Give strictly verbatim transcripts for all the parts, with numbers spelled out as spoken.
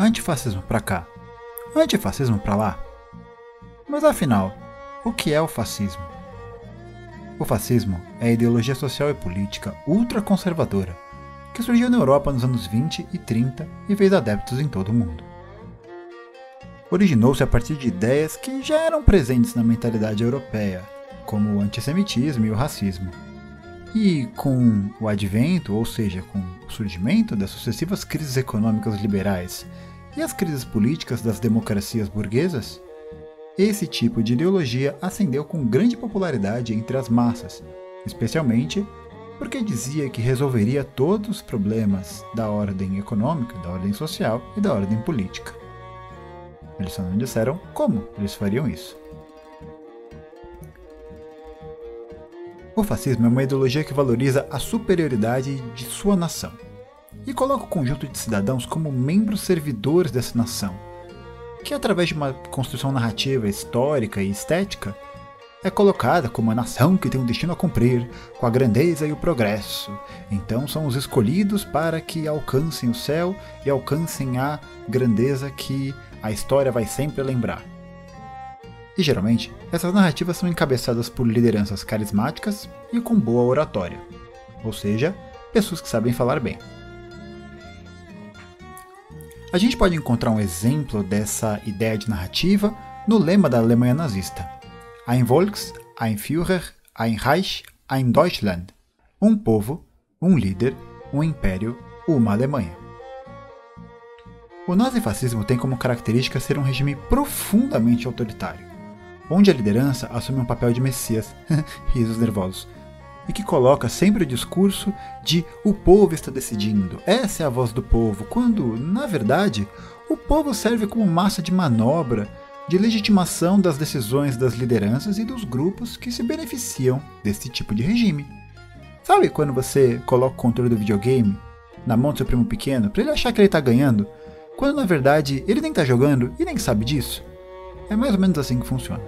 Antifascismo pra cá, antifascismo pra lá. Mas afinal, o que é o fascismo? O fascismo é a ideologia social e política ultraconservadora que surgiu na Europa nos anos vinte e trinta e fez adeptos em todo o mundo. Originou-se a partir de ideias que já eram presentes na mentalidade europeia, como o antissemitismo e o racismo. E com o advento, ou seja, com o surgimento das sucessivas crises econômicas liberais e as crises políticas das democracias burguesas, esse tipo de ideologia ascendeu com grande popularidade entre as massas, especialmente porque dizia que resolveria todos os problemas da ordem econômica, da ordem social e da ordem política. Eles só não disseram como eles fariam isso. O fascismo é uma ideologia que valoriza a superioridade de sua nação e coloca o conjunto de cidadãos como membros servidores dessa nação, que através de uma construção narrativa histórica e estética é colocada como a nação que tem um destino a cumprir, com a grandeza e o progresso. Então são os escolhidos para que alcancem o céu e alcancem a grandeza que a história vai sempre lembrar. E geralmente, essas narrativas são encabeçadas por lideranças carismáticas e com boa oratória, ou seja, pessoas que sabem falar bem. A gente pode encontrar um exemplo dessa ideia de narrativa no lema da Alemanha nazista: Ein Volks, ein Führer, ein Reich, ein Deutschland. Um povo, um líder, um império, uma Alemanha. O nazifascismo tem como característica ser um regime profundamente autoritário, onde a liderança assume um papel de messias, risos nervosos, e que coloca sempre o discurso de o povo está decidindo, essa é a voz do povo, quando, na verdade, o povo serve como massa de manobra de legitimação das decisões das lideranças e dos grupos que se beneficiam desse tipo de regime. Sabe quando você coloca o controle do videogame na mão do seu primo pequeno para ele achar que ele está ganhando, quando na verdade ele nem está jogando e nem sabe disso? É mais ou menos assim que funciona.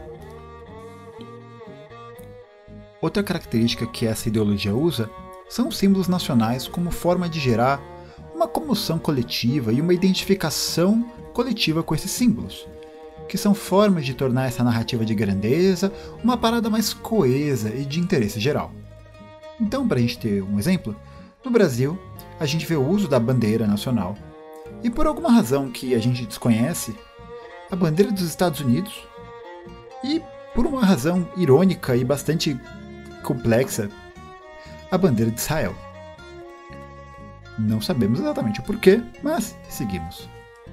Outra característica que essa ideologia usa são os símbolos nacionais como forma de gerar uma comoção coletiva e uma identificação coletiva com esses símbolos, que são formas de tornar essa narrativa de grandeza uma parada mais coesa e de interesse geral. Então, para a gente ter um exemplo, no Brasil a gente vê o uso da bandeira nacional, e por alguma razão que a gente desconhece, a bandeira dos Estados Unidos, e por uma razão irônica e bastante complexa, a bandeira de Israel. Não sabemos exatamente o porquê, mas seguimos.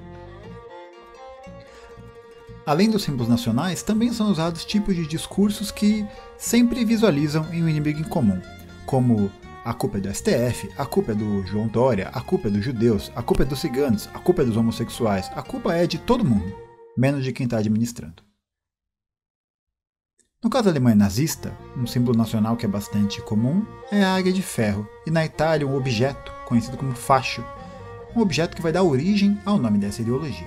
Além dos símbolos nacionais, também são usados tipos de discursos que sempre visualizam em um inimigo em comum, como a culpa é do S T F, a culpa é do João Dória, a culpa é dos judeus, a culpa é dos ciganos, a culpa é dos homossexuais, a culpa é de todo mundo, menos de quem está administrando. No caso da Alemanha nazista, um símbolo nacional que é bastante comum é a águia de ferro, e na Itália um objeto conhecido como fascio, um objeto que vai dar origem ao nome dessa ideologia.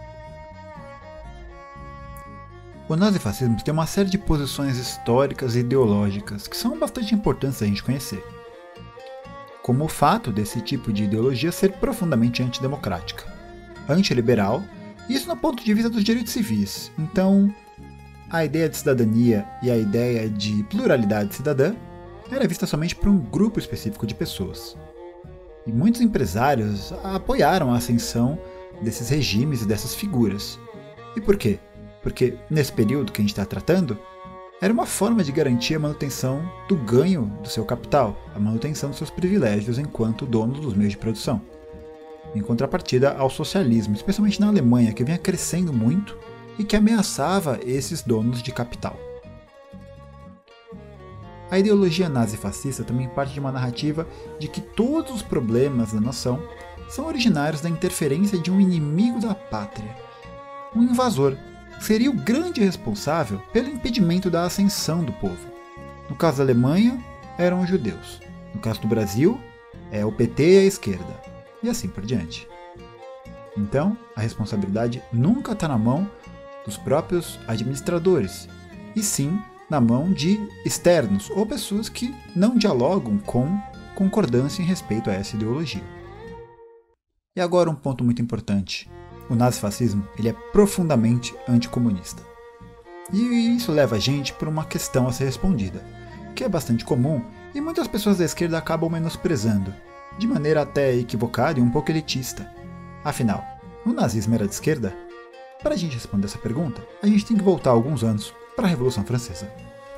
O nazifascismo tem uma série de posições históricas e ideológicas que são bastante importantes a gente conhecer, como o fato desse tipo de ideologia ser profundamente antidemocrática, antiliberal, e isso no ponto de vista dos direitos civis. Então, a ideia de cidadania e a ideia de pluralidade cidadã era vista somente por um grupo específico de pessoas. E muitos empresários apoiaram a ascensão desses regimes e dessas figuras. E por quê? Porque nesse período que a gente está tratando, era uma forma de garantir a manutenção do ganho do seu capital, a manutenção dos seus privilégios enquanto dono dos meios de produção, em contrapartida ao socialismo, especialmente na Alemanha, que vinha crescendo muito e que ameaçava esses donos de capital. A ideologia nazifascista também parte de uma narrativa de que todos os problemas da nação são originários da interferência de um inimigo da pátria, um invasor, que seria o grande responsável pelo impedimento da ascensão do povo. No caso da Alemanha, eram os judeus. No caso do Brasil, é o P T e a esquerda, e assim por diante. Então, a responsabilidade nunca está na mão dos próprios administradores, e sim na mão de externos ou pessoas que não dialogam com concordância em respeito a essa ideologia. E agora um ponto muito importante. o nazifascismo ele é profundamente anticomunista. E isso leva a gente para uma questão a ser respondida, que é bastante comum e muitas pessoas da esquerda acabam menosprezando, de maneira até equivocada e um pouco elitista. Afinal, o nazismo era de esquerda? Para a gente responder essa pergunta, a gente tem que voltar alguns anos para a Revolução Francesa.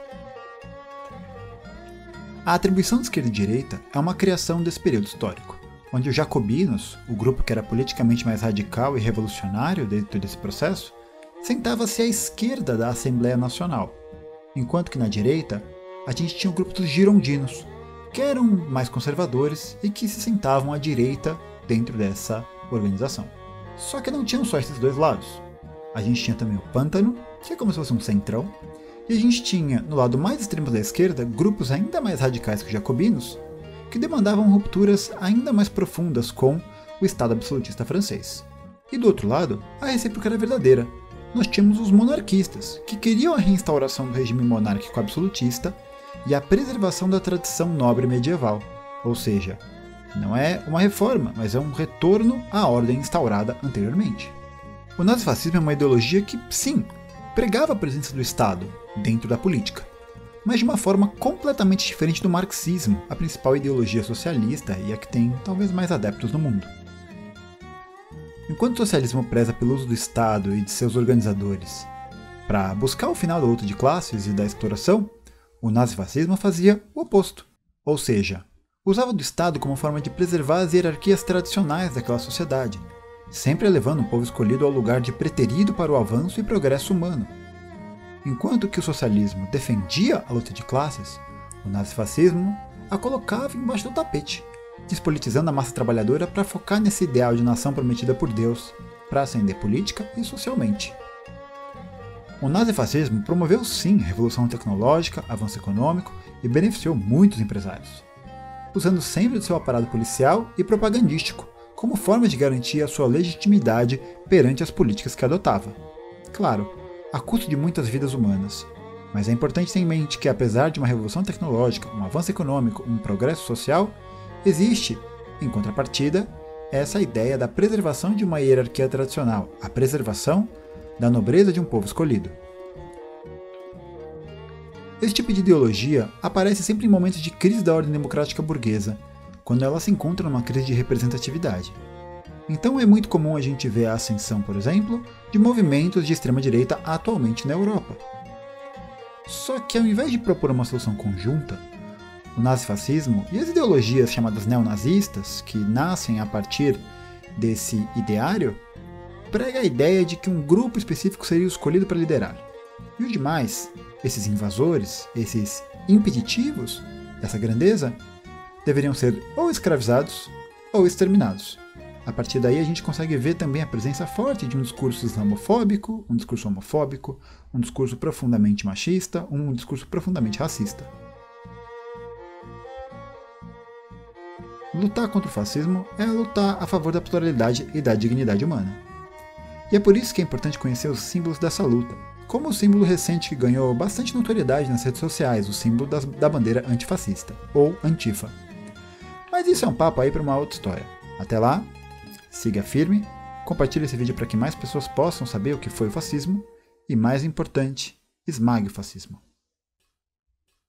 A atribuição de esquerda e direita é uma criação desse período histórico, onde os jacobinos, o grupo que era politicamente mais radical e revolucionário dentro desse processo, sentava-se à esquerda da Assembleia Nacional, enquanto que na direita a gente tinha o grupo dos girondinos, que eram mais conservadores e que se sentavam à direita dentro dessa organização. Só que não tinham só esses dois lados. A gente tinha também o pântano, que é como se fosse um centrão, e a gente tinha, no lado mais extremo da esquerda, grupos ainda mais radicais que os jacobinos, que demandavam rupturas ainda mais profundas com o Estado absolutista francês. E do outro lado, a recíproca era verdadeira. Nós tínhamos os monarquistas, que queriam a reinstauração do regime monárquico absolutista e a preservação da tradição nobre medieval, ou seja, não é uma reforma, mas é um retorno à ordem instaurada anteriormente. O nazifascismo é uma ideologia que, sim, pregava a presença do Estado dentro da política, mas de uma forma completamente diferente do marxismo, a principal ideologia socialista e a que tem talvez mais adeptos no mundo. Enquanto o socialismo preza pelo uso do Estado e de seus organizadores para buscar o final da luta de classes e da exploração, o nazifascismo fazia o oposto, ou seja, usava do Estado como forma de preservar as hierarquias tradicionais daquela sociedade, sempre elevando o povo escolhido ao lugar de preterido para o avanço e progresso humano. Enquanto que o socialismo defendia a luta de classes, o nazifascismo a colocava embaixo do tapete, despolitizando a massa trabalhadora para focar nesse ideal de nação prometida por Deus, para ascender política e socialmente. O nazifascismo promoveu sim a revolução tecnológica, avanço econômico e beneficiou muitos empresários, usando sempre do seu aparato policial e propagandístico como forma de garantir a sua legitimidade perante as políticas que adotava. Claro, a custo de muitas vidas humanas, mas é importante ter em mente que apesar de uma revolução tecnológica, um avanço econômico, um progresso social, existe, em contrapartida, essa ideia da preservação de uma hierarquia tradicional, a preservação da nobreza de um povo escolhido. Esse tipo de ideologia aparece sempre em momentos de crise da ordem democrática burguesa, quando ela se encontra numa crise de representatividade. Então é muito comum a gente ver a ascensão, por exemplo, de movimentos de extrema-direita atualmente na Europa. Só que ao invés de propor uma solução conjunta, o nazifascismo e as ideologias chamadas neonazistas, que nascem a partir desse ideário, prega a ideia de que um grupo específico seria o escolhido para liderar. E os demais, esses invasores, esses impeditivos dessa grandeza, deveriam ser ou escravizados ou exterminados. A partir daí a gente consegue ver também a presença forte de um discurso islamofóbico, um discurso homofóbico, um discurso profundamente machista, um discurso profundamente racista. Lutar contra o fascismo é lutar a favor da pluralidade e da dignidade humana. E é por isso que é importante conhecer os símbolos dessa luta, como o símbolo recente que ganhou bastante notoriedade nas redes sociais, o símbolo das, da bandeira antifascista, ou Antifa. Mas isso é um papo aí para uma outra história. Até lá, siga firme, compartilhe esse vídeo para que mais pessoas possam saber o que foi o fascismo e, mais importante, esmague o fascismo.